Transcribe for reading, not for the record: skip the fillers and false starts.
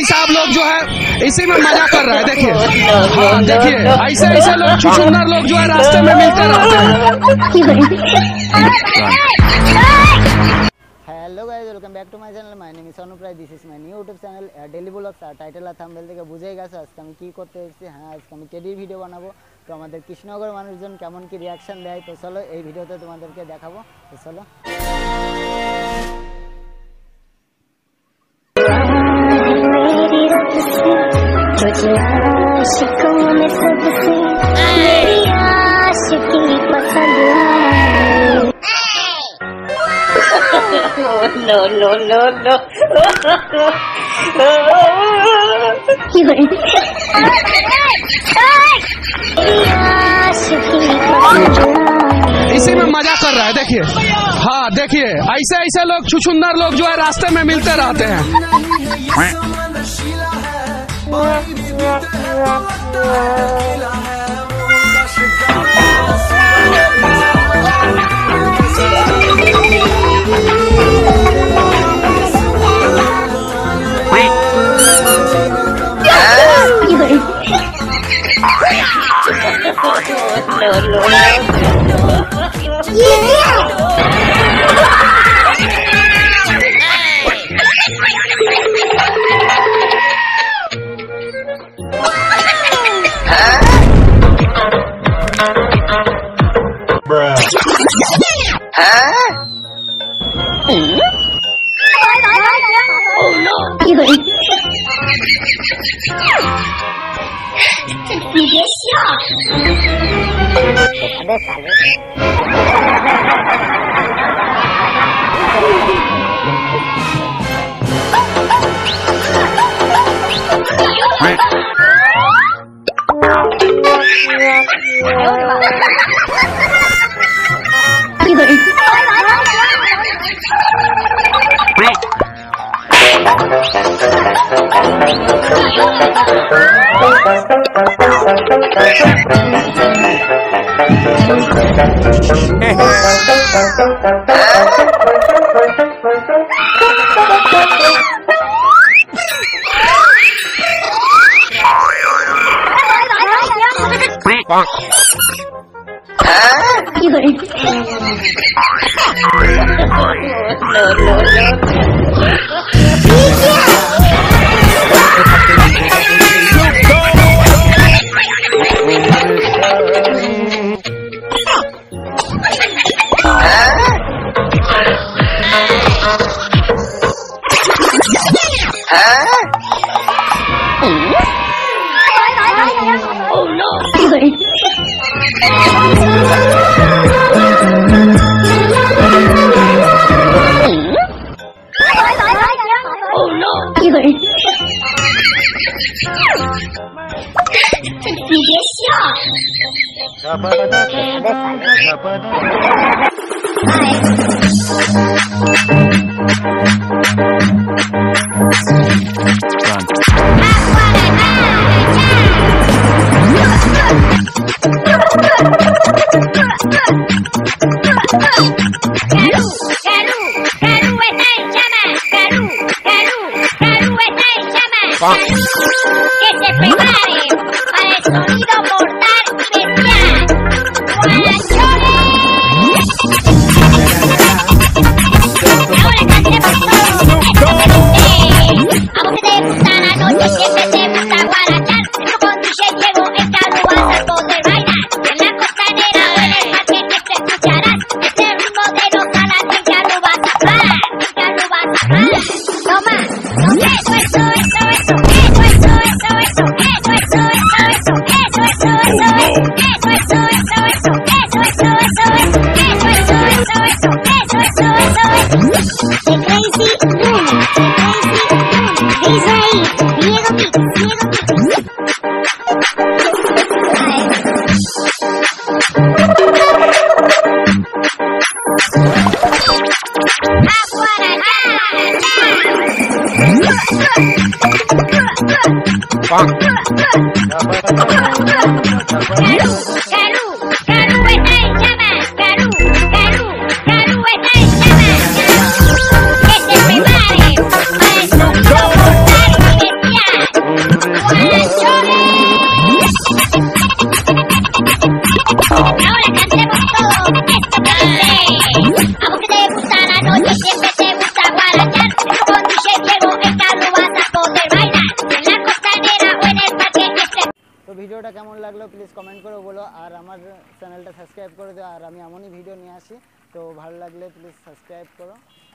भाई साहब लोग जो है इसी में मजा कर रहे हैं। देखिए, हाँ देखिए, ऐसे ऐसे लोग छुछुंदर लोग जो है रास्ते में मिलते रहते हैं। Hello guys, welcome back to my channel. My name is Anup Roy. This is my new YouTube channel daily vlogs. আর টাইটেল আর থাম্বনেল থেকে বুঝেই গেছো আজকে আমি কি করতে এসেছি। হ্যাঁ, আজকে আমি টেডির ভিডিও বানাবো। তো আমাদের কৃষ্ণনগর মানুষজন কেমন কি রিয়াকশন দেয়, তো চলো এই ভিডিওতে তোমাদেরকে দেখাবো। তো চলো। No. इसी में मजा कर रहा है। देखिए, हाँ देखिए, ऐसे ऐसे लोग छुछुंदर लोग जो है रास्ते में मिलते रहते हैं। Que se prepare para el sonido mortal bestial. Ahora cantemos todos exactamente. A vos te gusta la noche, siempre te gusta guarachar. Yo con DJ llevo esta ruba a poder bailar. En la costanera o en el parque que te escucharás. Este ritmo de los alas que ya no vas a parar. Ya no vas a parar. Toma, eso. Que se prepare para el sonido mortal y bestial. ভিডিওটা কেমন লাগলো please comment করে বলো, আর আমার চ্যানেলটা সাবস্ক্রাইব করে দিও, আর আমি এমনই ভিডিও নিয়ে আসি। তো ভালো লাগলে প্লিজ সাবস্ক্রাইব করো।